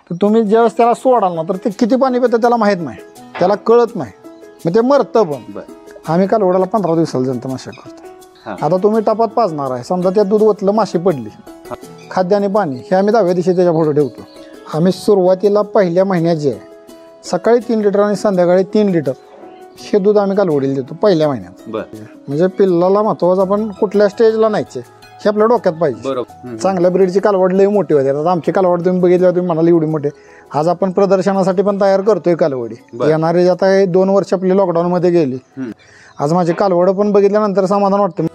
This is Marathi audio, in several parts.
तर तुम्ही ज्यावेळेस त्याला सोडाल ना तर ते किती पाणी पितं त्याला माहीत नाही, त्याला कळत नाही, मग ते मरतं पण. आम्ही कालवडाला 15 दिवसाला जंत मासे करतो. आता तुम्ही टपात पाजणार आहे, समजा त्या दूध ओतलं, माशी पडली, खाद्य आणि पाणी हे आम्ही 10व्या दिवशी त्याच्या पुढे ठेवतो. आम्ही सुरुवातीला पहिल्या महिन्यात जे आहे सकाळी 3 लिटर आणि संध्याकाळी 3 लिटर हे दूध आम्ही कालवडीला देतो पहिल्या महिन्यात. म्हणजे पिल्लाला महत्वाचं आपण कुठल्या स्टेजला न्यायचे हे आपल्या डोक्यात पाहिजे. चांगल्या ब्रीडची कालवड लई मोठी होते. आता आमची कालवड तुम्ही बघितल्या, तुम्ही म्हणाली एवढी मोठी. आज आपण प्रदर्शनासाठी पण तयार करतोय कालवडी. येणारे आता 2 वर्ष आपली लॉकडाऊन मध्ये गेली. आज माझी कालवड पण बघितल्यानंतर समाधान वाटतं.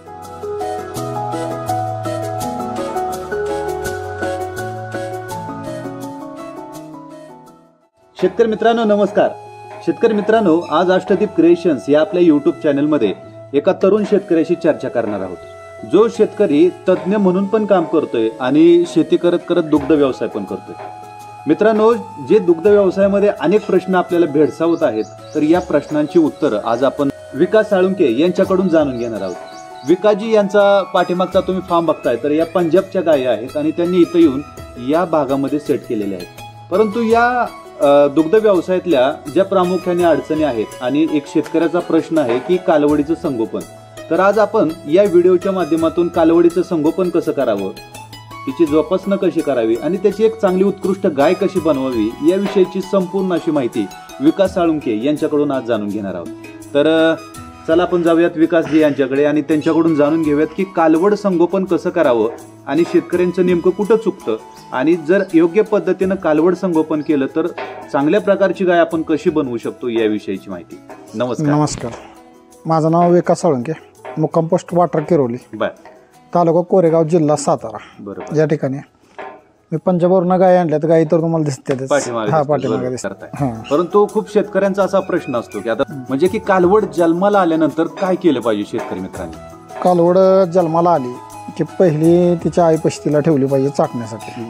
शेतकरी मित्रांनो नमस्कार. शेतकरी मित्रांनो, आज अष्टदीप क्रिएशन्स या आपल्या यूट्यूब चॅनलमध्ये एका तरुण शेतकऱ्याशी चर्चा करणार आहोत, जो शेतकरी तज्ज्ञ म्हणून पण काम करतोय आणि शेती करत करत दुग्ध व्यवसाय पण करतोय. मित्रांनो, जे दुग्ध व्यवसायामध्ये अनेक प्रश्न आपल्याला भेडसावत आहेत, तर या प्रश्नांची उत्तरं आज आपण विकास साळुंखे यांच्याकडून जाणून घेणार आहोत. विकासजी यांचा पाठीमागचा तुम्ही फार्म बघताय, तर या पंजाबच्या गायी आहेत आणि त्यांनी इथं येऊन या भागामध्ये सेट केलेल्या आहेत. परंतु या दुग्ध व्यवसायातल्या ज्या प्रामुख्याने अडचणी आहेत आणि एक शेतकऱ्याचा प्रश्न आहे की कालवडीचं संगोपन, तर आज आपण या व्हिडिओच्या माध्यमातून कालवडीचं संगोपन कसं करावं, तिची जोपासना कशी करावी आणि त्याची एक चांगली उत्कृष्ट गाय कशी बनवावी याविषयीची संपूर्ण अशी माहिती विकास साळुंखे यांच्याकडून आज जाणून घेणार आहोत. तर चला आपण जाऊयात विकासजी यांच्याकडे आणि त्यांच्याकडून जाणून घेऊयात की कालवड संगोपन कसं करावं आणि शेतकऱ्यांचं नेमकं कुठं चुकतं आणि जर योग्य पद्धतीनं कालवड संगोपन केलं तर चांगल्या प्रकारची गाय आपण कशी बनवू शकतो याविषयीची माहिती. नमस्कार. माझं नाव विकास साळुंखे, मुक्काम पोस्ट वाटर किरोली, तालुका कोरेगाव, जिल्हा सातारा. बरोबर. या ठिकाणी मी पंजाबवरून गाय आणल्यात. गायी तर तुम्हाला दिसते पाठीमागे दिसतात. परंतु खूप शेतकऱ्यांचा असा प्रश्न असतो की आता म्हणजे की कालवड जन्माला आल्यानंतर काय केलं पाहिजे शेतकरी मित्रांनी? कालवड जन्माला आली की पहिली तिच्या आईपाशी तिला ठेवली पाहिजे चाकण्यासाठी.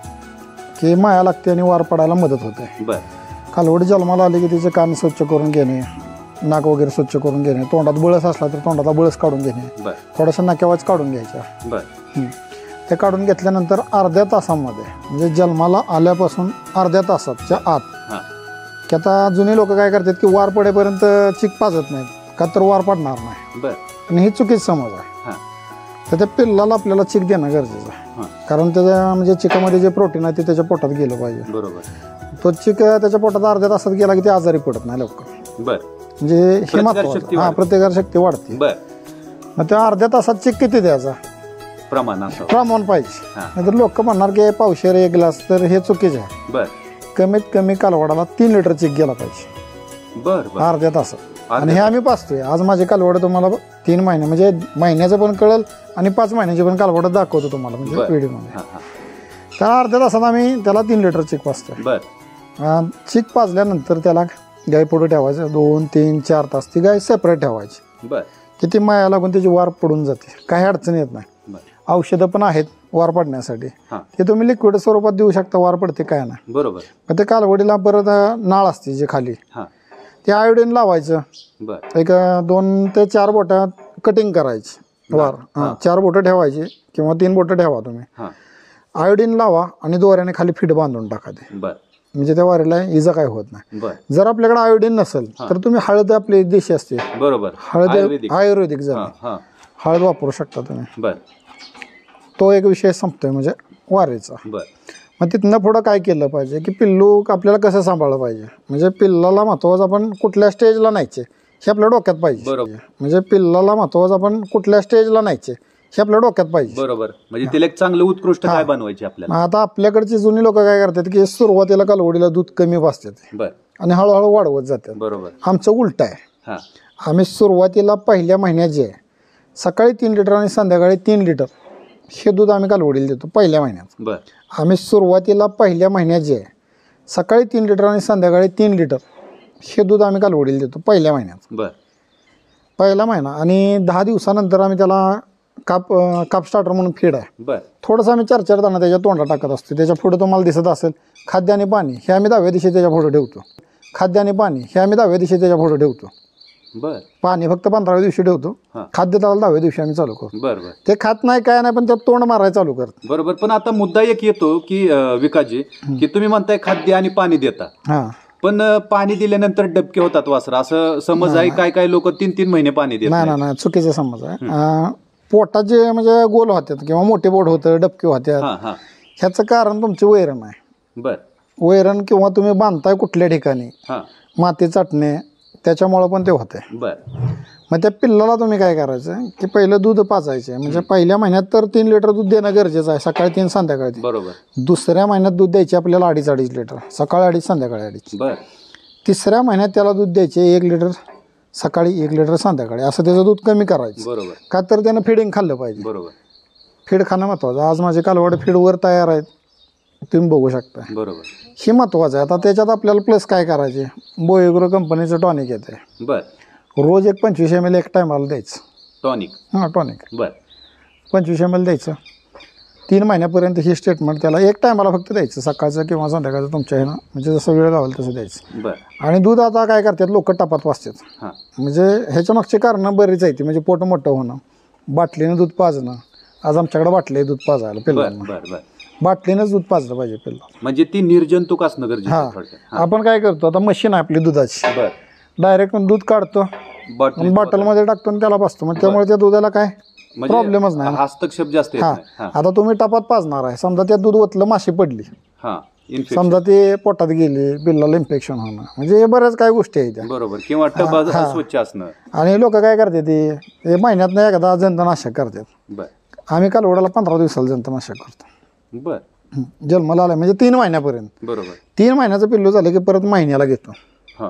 की माया लागते आणि वार पडायला मदत होते. कालवड जन्माला आली की तिचे कान स्वच्छ करून घेणे, नाक वगैरे स्वच्छ करून घेणे, तोंडात बळस असला तर तोंडाला बळस काढून घेणे, थोडासा नाक्यावाज काढून घ्यायचा. ते काढून घेतल्यानंतर अर्ध्या तासामध्ये म्हणजे जन्माला आल्यापासून अर्ध्या तासाच्या आत, की आता जुनी लोक काय करतात की वार पडेपर्यंत चिक पाजत नाहीत, का तर वार पडणार नाही, आणि ही चुकीची समज आहे. तर त्या पिल्लाला आपल्याला चिक देणं गरजेचं आहे, कारण त्याच्या म्हणजे चिकामध्ये जे प्रोटीन आहे ते त्याच्या पोटात गेलं पाहिजे. बरोबर. तो चिक त्याच्या पोटात अर्ध्या तासात गेला की ते आजारी पडत नाही लवकर. म्हणजे हे महत्वाचं. प्रतिकारशक्ती वाढते. मग त्या अर्ध्या तासात चिक किती द्यायचा प्रमाण पाहिजे. नाहीतर लोक म्हणणार की पावशेर 1 ग्लास, तर हे चुकीचे आहे. कमीत कमी कालवडाला 3 लिटर चिक गेला पाहिजे अर्ध्या तासात. आणि हे आम्ही पाचतोय. आज माझे कालवड तुम्हाला 3 महिने म्हणजे महिन्याचं पण कळेल आणि 5 महिन्याची पण कालवड दाखवतो तुम्हाला म्हणजे व्हिडिओमध्ये. तर अर्ध्या तासात आम्ही त्याला 3 लिटर चिक पाजतोय. चिक पाजल्यानंतर त्याला गाय पुढे ठेवायचं 2, 3, 4 तास. ती गाय सेपरेट ठेवायची. किती माया लागून त्याची वार पडून जाते, काही अडचण येत नाही. औषधं पण आहेत वार पडण्यासाठी, ते तुम्ही लिक्विड स्वरूपात देऊ शकता, वार पडते काय नाही. बरोबर. मग ते कालवडीला परत नाळ असते जे खाली, ते आयोडीन लावायचं. एक 2 ते 4 बोटं कटिंग करायची वार. 4 बोटं ठेवायची किंवा 3 बोटं ठेवा तुम्ही. आयोडीन लावा आणि दोऱ्याने खाली फिट बांधून टाका ते, म्हणजे त्या वारीला इजा काय होत नाही. जर आपल्याकडे आयोडीन नसेल तर तुम्ही हळद, आपली देशी असते बरोबर, हळद आयुर्वेदिक जरा हळद वापरू शकता तुम्ही. तो एक विषय संपतोय म्हणजे वारीचा. मग तिथनं पुढं काय केलं पाहिजे की पिल्लू आपल्याला कसं सांभाळलं पाहिजे, म्हणजे पिल्लाला महत्वाचं आपण कुठल्या स्टेजला न्यायचे हे आपल्या डोक्यात पाहिजे. म्हणजे पिल्लाला महत्वाचं आपण कुठल्या स्टेजला न्यायचे हे आपल्या डोक्यात पाहिजे. बरोबर. म्हणजे तिला एक चांगलं उत्कृष्ट काय बनवायचे आपल्याला. आता आपल्याकडची जुनी लोक काय करतात की सुरुवातीला कालवडीला दूध कमी पाजतात आणि हळूहळू वाढवत जातात. बरोबर. आमचं उलट आहे. आम्ही सुरुवातीला पहिल्या महिन्यात जे सकाळी 3 लिटर आणि संध्याकाळी 3 लिटर हे दूध आम्ही कालवडीला देतो पहिल्या महिन्यात. आम्ही सुरुवातीला पहिल्या महिन्यात जे सकाळी 3 लिटर आणि संध्याकाळी 3 लिटर हे दूध आम्ही कालवडीला देतो पहिल्या महिन्यात. पहिला महिना. आणि 10 दिवसानंतर आम्ही त्याला काप स्टार्टर म्हणून फीड आहे, थोडंसं आम्ही 4-4 दाणा त्याच्या तोंडात टाकत असतो. त्याच्या पुढे तुम्हाला दिसत असेल खाद्य आणि पाणी हे आम्ही 10व्या दिवशी त्याच्या पुढे ठेवतो. खाद्य आणि पाणी हे आम्ही 10व्या दिवशी त्याच्या पुढे ठेवतो. बर पाणी फक्त 15व्या दिवशी ठेवतो, हा. खाद्य त्याला 10व्या दिवशी आम्ही चालू करतो. बर बर ते खात नाही काय नाही पण त्यात तोंड मारायला चालू करतो. बरोबर. पण आता मुद्दा एक येतो की विकाजी, की तुम्ही म्हणताय खाद्य आणि पाणी देता, हा पण पाणी दिल्यानंतर डबके होतात वासर, असं समज आहे. काय काय लोक 3-3 महिने पाणी देत नाही नाहीत. नाही नाही, चुकीचा समज आहे. पोटात जे म्हणजे गोल होतात किंवा मोठे बोट होतं, डबके होत्यात, हा हा ह्याचं कारण तुमचे वैरण आहे. बर वैरण किंवा तुम्ही बांधताय कुठल्या ठिकाणी हा माती चाटणे, त्याच्यामुळं पण ते होते. बर मग त्या पिल्लाला तुम्ही काय करायचं की पहिलं दूध पाजायचे, म्हणजे पहिल्या महिन्यात तर 3 लिटर दूध देणं गरजेचं आहे, सकाळी 3 संध्याकाळी 3. बरोबर. दुसऱ्या महिन्यात दूध द्यायचे आपल्याला 2.5 लिटर, सकाळी 2.5 संध्याकाळी 2.5. बर तिसऱ्या महिन्यात त्याला दूध द्यायचे 1 लिटर सकाळी 1 लिटर संध्याकाळी, असं त्याचं दूध कमी करायचं. बरोबर का तर त्यानं फिडिंग खाल्लं पाहिजे. बरोबर फीड खाणं महत्वाचं. आज माझे कालवड फीडवर तयार आहेत, तुम्ही बघू शकता. बरोबर हे महत्वाचं आहे. आता त्याच्यात आपल्याला प्लस काय करायचे, बोएग्रो कंपनीचं टॉनिक येते, बर रोज एक 25 ml एक टायमाला द्यायचं. टॉनिक. हां टॉनिक बर 25 ml द्यायचं. 3 महिन्यापर्यंत ही स्टेटमेंट त्याला एक टायमाला फक्त द्यायचं, सकाळचं किंवा संध्याकाळचं तुमच्या ह्यानं, म्हणजे जसं वेळ गावेल तसं द्यायचं. बर आणि दूध आता काय करतात लोक टपात वाचतात, हा म्हणजे ह्याच्या मागची कारणं बरीच आहेत. म्हणजे पोट मोठं होणं, बाटलीनं दूध पाजणं. आज आमच्याकडे बाटली आहे दूध पाजायला बर पिल्लांना, बर बर बाटलीनंच दूध पाजलं पाहिजे पिल्ला. म्हणजे ती निर्जंतुक असणं गरजेचं आहे थोडक्यात. हा. आपण काय करतो आता, मशीन आहे आपली दुधाची, बर डायरेक्ट दूध काढतो बॉटल बॉटलमध्ये टाकतो आणि त्याला बसतो, मग त्यामुळे त्या दुधाला काय प्रॉब्लेमच नाही. हस्तक्षेप जास्त येत हा नाही. हा आता तुम्ही टपात पाजणार आहे, समजा त्यात दूध ओतलं, माशी पडली, हा इन्फेक्शन. समजा ते पोटात गेली, पिल्लाला इन्फेक्शन होणं, म्हणजे हे बऱ्याच काही गोष्टी आहेत त्या. बरोबर. किंवा टब अस्वच्छ असणं. आणि लोक काय करतात ते महिन्यातनं एकदा जंतनाशक करतात. बर आम्ही कालवडाला 15 दिवसाला जंतनाशक करतो. बर जन्माला आला म्हणजे 3 महिन्यापर्यंत. बरोबर. 3 महिन्याचं पिल्लू झालं की परत महिन्याला घेतो, हा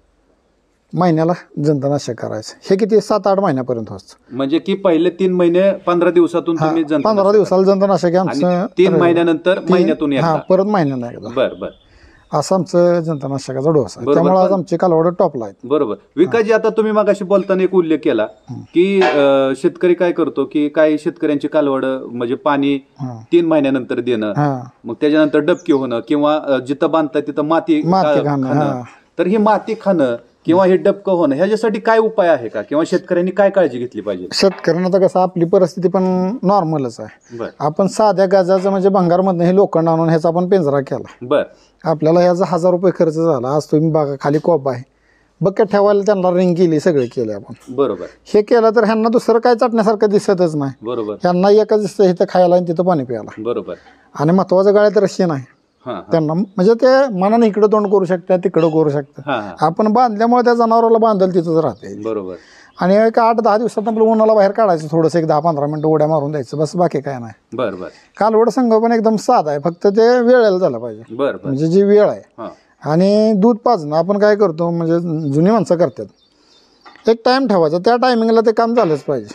महिन्याला जंतनाशक करायचं. हे किती 7-8 महिन्यापर्यंत होतं. म्हणजे की पहिले 3 महिने 15 दिवसातून तुम्ही 15 दिवसाला जंतनाशक आहे आमचं. 3 महिन्यानंतर महिन्यातून हा एकदा. परत महिन्याला एकदा, बर बर असं आमचं जंतनाशकाचा डोस आहे. बरोबर. त्यामुळे आज आमचे कालवड टॉपला आहेत. बरोबर. विकासजी, आता तुम्ही मगाशी बोलताना एक उल्लेख केला की शेतकरी काय करतो की काही शेतकऱ्यांची कालवड म्हणजे पाणी 3 महिन्यानंतर देणं, हा मग त्याच्यानंतर डबकी होणं किंवा जिथं बांधताय तिथं माती खाणं, खाणं. तर ही माती खाणं किंवा हे डबकं होणं ह्याच्यासाठी काय उपाय आहे का, किंवा शेतकऱ्यांनी काय काळजी घेतली पाहिजे? शेतकऱ्यांना तर कसं आपली परिस्थिती पण नॉर्मलच आहे. बर आपण साध्या गाजाचं म्हणजे भंगारमधनं हे लोखंड आणून ह्याचा आपण पिंजरा केला. बर आपल्याला ह्याचा 1000 रुपये खर्च झाला. आज तुम्ही बघा खाली कोप आहे, बकेट ठेवायला त्यांना रिंग केली, सगळे केले आपण. बरोबर हे केलं तर ह्यांना दुसरं काय चटण्यासारखं दिसतच नाही. बरोबर ह्यांना एकच दिसतं इथं खायला आणि तिथं पाणी प्यायला. बरोबर. आणि महत्वाचं गाळ्यात रशी नाही हा हा त्यांना, म्हणजे ते मनाने इकडं तोंड करू शकतात, तिकडं करू शकतात. हा हा आपण बांधल्यामुळे त्या जनावराला बांधल तिथंच राहते. बरोबर. आणि एक 8-10 दिवसात आपलं उन्हाला बाहेर काढायचं, थोडंसं एक 10-15 मिनिटं उड्या मारून द्यायचं, बस बाकी काय नाही. बर बर कालवड संगोपन एकदम साधा आहे, फक्त ते वेळेला झालं पाहिजे. बर बर म्हणजे जी वेळ आहे. हा आणि दूध पाजणं आपण काय करतो, म्हणजे जुनी माणसं करतात, एक टाइम ठेवायचा, त्या टायमिंगला ते काम झालंच पाहिजे.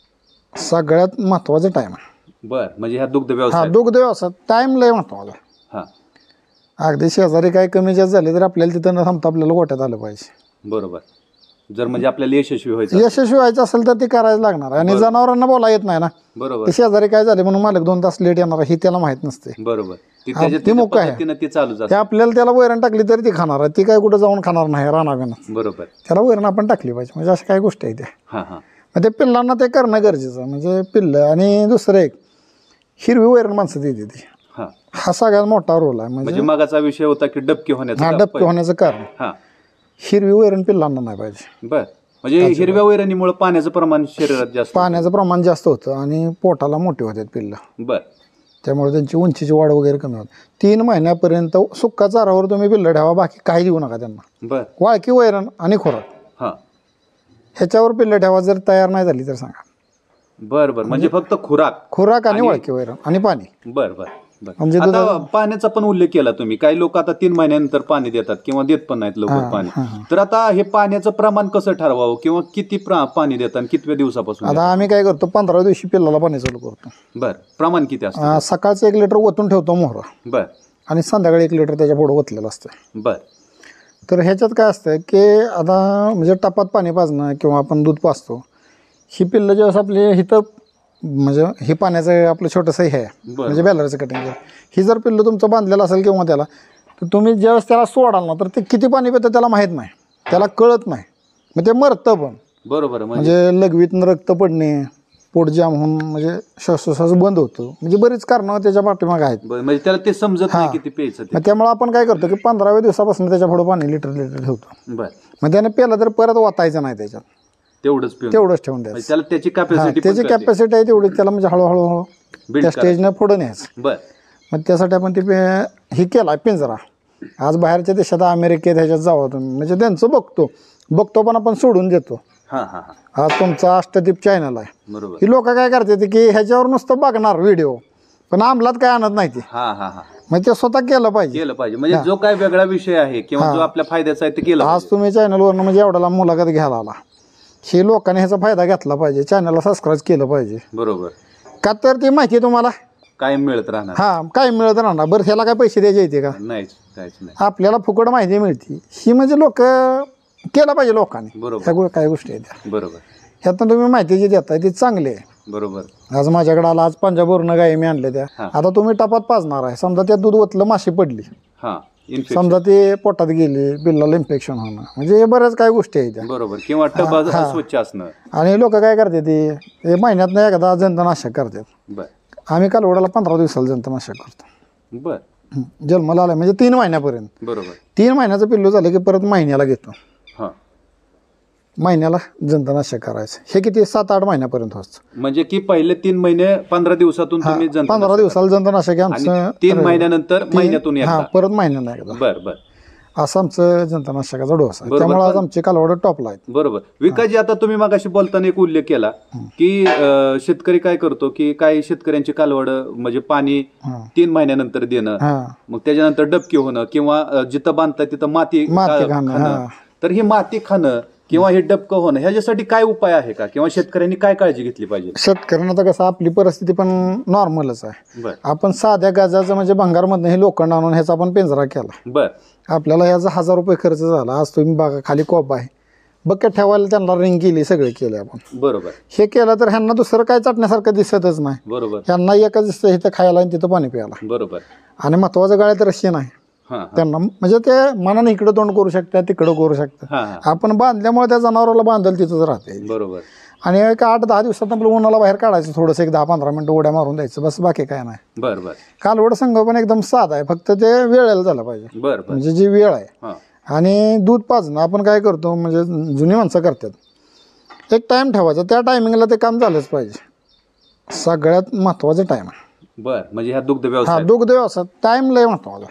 सगळ्यात महत्वाचं टाइम आहे. बर. म्हणजे ह्या दुग्ध हा व्यवसाय. दुग्ध व्यवसाय टाइम लय महत्वाचा. हा अगदी शेजारी काय कमी जास्त झाले तर आपल्याला तिथं न थांबता आपल्याला गोट्यात आलं पाहिजे. बरोबर. जर म्हणजे आपल्याला यशस्वी व्हायचं यशस्वी व्हायचं असेल तर ते करायचं लागणार आहे. आणि जनावरांना बोला येत नाही ना, बरोबर ते शेजारी काय झाले म्हणून मालक 2 तास लेट येणार हे त्याला माहित नसते. बरोबर. ती हा, त्याच्या ती मोकळं आहे. पद्धतीनं ती चालू ते जाते. आपल्याला त्याला वैरण टाकली तरी ती खाणार आहे, ती काय कुठं जाऊन खाणार नाही रानाव्यानं. बरोबर. त्याला वैरण आपण टाकली पाहिजे. म्हणजे अशा काही गोष्टी आहेत त्या. हा हा मग ते पिल्लांना ते करणं गरजेचं आहे. म्हणजे पिल्लं आणि दुसरं एक हिरवी वैरण माणसं देते ती, हा हा सगळ्यात मोठा रोल आहे. म्हणजे मगाचा विषय होता की डबके होण्याचा. हा डबके होण्याचं कारण हा हिरवी वैरण पिल्लांना नाही पाहिजे. बर. म्हणजे हिरव्या वैरणीमुळे पाण्याचं प्रमाण शरीरात जास्त. पाण्याचं प्रमाण जास्त होतं आणि पोटाला मोठी होतात पिल्लं, बर. त्यामुळे त्यांची उंचीची वाढ वगैरे कमी होते. 3 महिन्यापर्यंत सुक्का चारावर तुम्ही पिल्लं ठेवा, बाकी काही देऊ नका त्यांना. बर. वाळकी वैरण आणि खुराक हा ह्याच्यावर पिल्लं ठेवा. जर तयार नाही झाली तर सांगा. बर बर. म्हणजे फक्त खुराक आणि वाळकी वैरण आणि पाणी. बर बर बर. म्हणजे आता पाण्याचा पण उल्लेख केला तुम्ही. काही लोक आता 3 महिन्यानंतर पाणी देतात किंवा देत पण नाहीत लवकर पाणी. तर आता हे पाण्याचं प्रमाण कसं ठरवावं किंवा किती पाणी देतात आणि कितव्या दिवसापासून? आता आम्ही काय करतो, 15व्या दिवशी पिल्लाला पाणी चालू करतो. बर. प्रमाण किती असतं? सकाळचं 1 लिटर ओतून ठेवतो मोहरा, बर. आणि संध्याकाळी 1 लिटर त्याच्या पुढे ओतलेलं असतं. बर. तर ह्याच्यात काय असतं की आता म्हणजे टपात पाणी पाजणं किंवा आपण दूध पाजतो, ही पिल्लं ज्यावेळेस आपली हिथं म्हणजे हे पाण्याचं आपलं छोटंसं हे आहे म्हणजे बॅलरचं कटिंग, ही जर पिल्लं तुमचं बांधलेलं असेल किंवा त्याला, तर तुम्ही ज्यावेळेस त्याला सोडाल ना तर ते किती पाणी पितं त्याला माहीत नाही, त्याला कळत नाही. मग ते मरतं पण. बरोबर. म्हणजे लघवीतून रक्त पडणे, पोट जाम होऊन म्हणजे श्वासोश्वास बंद होतो, म्हणजे बरीच कारणं त्याच्या पाठीमागे आहेत. म्हणजे त्याला ते समजत नाही किती प्यायचं ते. मग त्यामुळे आपण काय करतो की 15व्या दिवसापासून त्याच्या पुढे पाणी लिटर ठेवतो. बर. मग त्याने पेला तर परत वाचायचं नाही त्याच्यात, तेवढंच ठेवून द्यायचं. त्याला त्याची कॅपॅसिटी आहे तेवढी, त्याला म्हणजे हळूहळू त्या स्टेजने पुढे न्यायचं. बर. मग त्यासाठी आपण ते हे केला पिंजरा. आज बाहेरच्या देशात अमेरिकेत ह्याच्यात जावा तुम्ही, म्हणजे त्यांचं बघतो पण आपण सोडून देतो. आज तुमचा अष्टदीप चॅनल आहे, बरोबर. ही लोक काय करतात की ह्याच्यावर नुसतं बघणार व्हिडिओ, पण अंमलात काय आणत नाही ते. मग ते स्वतः केलं पाहिजे. म्हणजे जो काय वेगळा विषय आहे किंवा जो आपल्या फायद्याचा आहे ते केलं. आज तुम्ही चॅनलवरनं म्हणजे एवढ्याला मुलाखत घ्यायला आला, हे लोकांनी ह्याचा फायदा घेतला पाहिजे, चॅनलला सबस्क्राईब केलं पाहिजे. बरोबर. का तर ती माहिती तुम्हाला काय मिळत राहणार. काय मिळत राहणार. बरं ह्याला काय पैसे द्यायचे येते का? नाही. आपल्याला फुकट माहिती मिळते ही, म्हणजे लोक केलं पाहिजे लोकांनी. बरोबर. काय गोष्टी आहेत बरोबर. ह्यातून तुम्ही माहिती जी देताय ती चांगली आहे. बरोबर. आज माझ्याकडे आला, आज पंजाबवरून गाई मी आणल्या त्या. आता तुम्ही टपात पाजणार आहे, समजा त्या दूध ओतलं, माशी पडली, समजा ते पोटात गेली, पिल्लाला इन्फेक्शन होणं, म्हणजे बऱ्याच काही गोष्टी आहेत त्या. बरोबर. किंवा टब स्वच्छ असणं. आणि लोक काय करतात ते महिन्यात एकदा जंतुनाशक करतात. आम्ही कालवडाला 15 दिवसाला जंतुनाशक करतो. बर. जन्माला आला म्हणजे 3 महिन्यापर्यंत. बरोबर. 3 महिन्याचं पिल्लू झालं की परत महिन्याला घेतो. महिन्याला जंतुनाशक करायचं. हे किती 7-8 महिन्यापर्यंत होतं. म्हणजे की पहिले 3 महिने 15 दिवसातून तुम्ही 15 दिवसाला जंतुनाशक आमचं, 3 महिन्यानंतर महिन्यातून परत महिन्याला एकदा. बर. असं आमचं जंतुनाशकाचा डोस आहे. त्यामुळे आज आमचे कालवड टॉपला आहेत. बरोबर. विकासजी, आता तुम्ही मगाशी बोलताना एक उल्लेख केला की शेतकरी काय करतो की काही शेतकऱ्यांची कालवड म्हणजे पाणी 3 महिन्यानंतर देणं, मग त्याच्यानंतर डबकी होणं किंवा जिथं बांधतात तिथं माती खाणं. तर ही माती खाणं किंवा हे डबकं होणं ह्याच्यासाठी काय उपाय आहे का, किंवा शेतकऱ्यांनी काय काळजी घेतली पाहिजे? शेतकऱ्यांना तर कसं आपली परिस्थिती पण नॉर्मलच आहे. आपण साध्या गाजाचं म्हणजे भंगारमधनं हे लोखंड आणून ह्याचा आपण पिंजरा केला. बर. आपल्याला ह्याचा 1000 रुपये खर्च झाला. आज तुम्ही बघा खाली कोबा आहे, बकेट ठेवायला त्यांना रिंग केली, सगळे केले आपण. बरोबर. हे केलं तर ह्यांना दुसरं काय चटण्यासारखं दिसतच नाही. बरोबर. ह्यांना एकच दिसतं इथं खायला आणि तिथं पाणी प्यायला. बरोबर. आणि महत्वाचं गाळ्यात रशी नाही त्यांना, म्हणजे ते मनाने इकडं तोंड करू शकतात, तिकडं करू शकतात. आपण बांधल्यामुळे त्या जनावराला बांधल तिथंच राहते. बरोबर. आणि एक 8-10 दिवसात आपलं उन्हाला बाहेर काढायचं, थोडंसं 10-15 मिनिटं उड्या मारून द्यायचं, बस, बाकी काय नाही. बरोबर. कालवड संघ पण एकदम साधा आहे, फक्त ते वेळेला झालं पाहिजे. म्हणजे जी वेळ आहे. आणि दूध पाजणं आपण काय करतो, म्हणजे जुनी माणसं करतात, एक टाइम ठेवायचा, त्या टायमिंगला ते काम झालंच पाहिजे. सगळ्यात महत्वाचं टाइम आहे. बर. म्हणजे ह्या दुग्ध व्यवसाय टाइम लय महत्वाचा.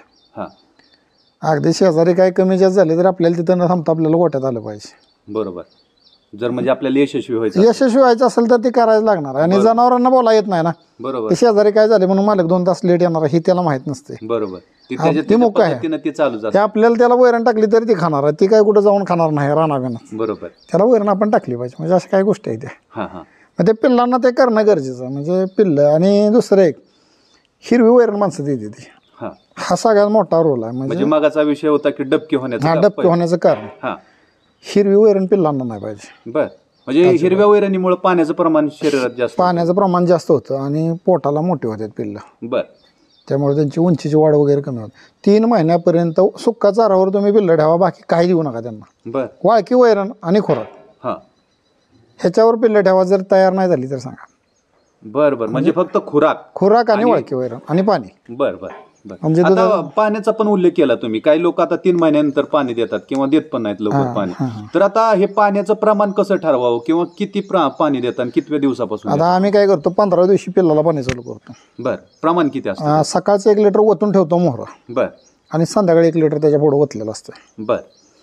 अगदी शेजारी काय कमी जास्त झाले तर आपल्याला तिथं न थांबता आपल्याला गोट्यात आलं पाहिजे. बरोबर. जर म्हणजे आपल्याला यशस्वी व्हायचं असेल तर ते करायचं लागणार. आणि जनावरांना बोला येत नाही ना. बरोबर. ते शेजारी काय झाले म्हणून मालक 2 तास लेट येणार ही त्याला माहित नसते. बरोबर. ती मुक आहे, ते आपल्याला त्याला वैरण टाकली तरी ती खाणार आहे, ती काय कुठं जाऊन खाणार नाही रानाबिना. बरोबर. त्याला वैरण आपण टाकली पाहिजे, म्हणजे अशा काही गोष्टी आहेत त्या. मग ते पिल्लांना ते करणं गरजेचं, म्हणजे पिल्लं. आणि दुसरं एक हिरवी वैरण माणसं देते ती, हा सगळ्यात मोठा रोल आहे. म्हणजे मागाचा विषय होता की डबकी होण्याचं कारण हिरवी वैरण पिल्लांना नाही पाहिजे. बर. म्हणजे हिरव्या वैरणीमुळे पाण्याचं प्रमाण शरीरात जास्त होतं आणि पोटाला मोठे होतात पिल्लं. बर. त्यामुळे त्यांची उंचीची वाढ वगैरे कमी होते. 3 महिन्यापर्यंत सुक्का चारावर तुम्ही पिल्लं ठेवा, बाकी काही देऊ नका त्यांना. बर. वाळकी वैरण आणि खोराक ह्याच्यावर पिल्लं ठेवा. जर तयार नाही झाली तर सांगा. बर. म्हणजे फक्त खुराक आणि वाळकी वैरण आणि पाणी. बर. म्हणजे आता पाण्याचा पण उल्लेख केला तुम्ही. काही लोक आता 3 महिन्यानंतर पाणी देतात किंवा देत पण नाहीत लवकर पाणी. तर आता हे पाण्याचं प्रमाण कसं ठरवावं किंवा किती पाणी देतात, कितव्या दिवसापासून? आता आम्ही काय करतो, 15व्या दिवशी पिल्लाला पाणी चालू करतो. बर. प्रमाण किती असतं? सकाळचं 1 लिटर ओतून ठेवतो मोहरा. बर. आणि संध्याकाळी 1 लिटर त्याच्या पुढे ओतलेलं असतं. बर.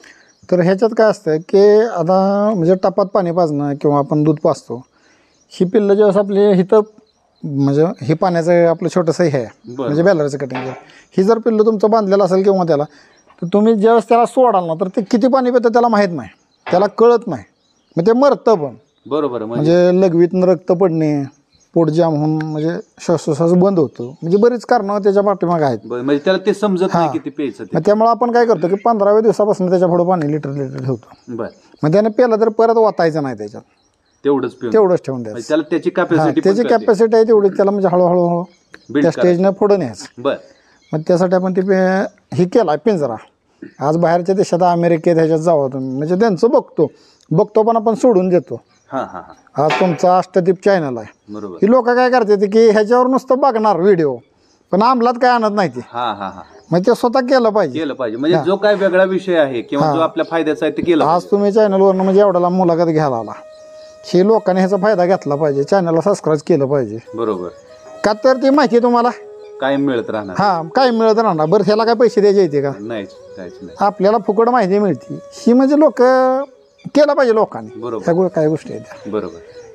तर ह्याच्यात काय असतं की आता म्हणजे टपात पाणी पाजणं किंवा आपण दूध पाजतो, ही पिल्लं ज्यावेळेस आपली हिथं म्हणजे हे पाण्याचं आपलं छोटंसं हे आहे, म्हणजे बॅलरचं कटिंग, ही जर पिल्लू तुमचं बांधलेलं असेल किंवा त्याला, तर तुम्ही ज्यावेळेस त्याला सोडाल ना तर ते किती पाणी पितं त्याला माहीत नाही, त्याला कळत नाही, मग ते मरतं पण. बरोबर. म्हणजे लघवीतून रक्त पडणे, पोट जाम होऊन म्हणजे श्वासोश्वास बंद होतो, म्हणजे बरीच कारणं त्याच्या पाठीमागे आहेत. म्हणजे त्याला ते समजत नाही किती प्यायचं. मग त्यामुळे आपण काय करतो की 15व्या दिवसापासून त्याच्या पुढे पाणी लिटर ठेवतो. मग त्याने पेला तर परत वाचायचं नाही त्याच्यात, तेवढंच ठेवून द्यायचं. त्याला त्याची कॅपॅसिटी आहे तेवढी, त्याला म्हणजे हळूहळू त्या स्टेजने पुढे न्यायचं. मग त्यासाठी आपण ते हे केला पिंजरा. आज बाहेरच्या देशात अमेरिकेत ह्याच्यात जावा तुम्ही, म्हणजे त्यांचं बघतो पण आपण सोडून देतो. हा हा हा आज तुमचा अष्टदीप चॅनल आहे, बरोबर. ही लोक काय करतात की ह्याच्यावर नुसतं बघणार व्हिडिओ, पण अंमलात काय आणत नाही ते. हा हा हा मग ते स्वतः केलं पाहिजे. केलं पाहिजे, म्हणजे जो काय वेगळा विषय आहे किंवा जो आपल्या फायद्याचा आहे ते केलं आज तुम्ही चॅनलवरनं म्हणजे एवढ्याला मुलाखत घ्यायला आला, हे लोकांनी ह्याचा फायदा घेतला पाहिजे, चॅनलला सबस्क्राईब केलं पाहिजे. बरोबर. का तर ती माहिती तुम्हाला कायम मिळत राहणार. हा काय मिळत राहणार. बरं ह्याला काय पैसे द्यायचे येते का? नाही काहीच नाही. आपल्याला फुकट माहिती मिळते ही, म्हणजे लोक केलं पाहिजे लोकांनी. बरोबर. ह्या काय गोष्टी आहेत त्या. बरोबर.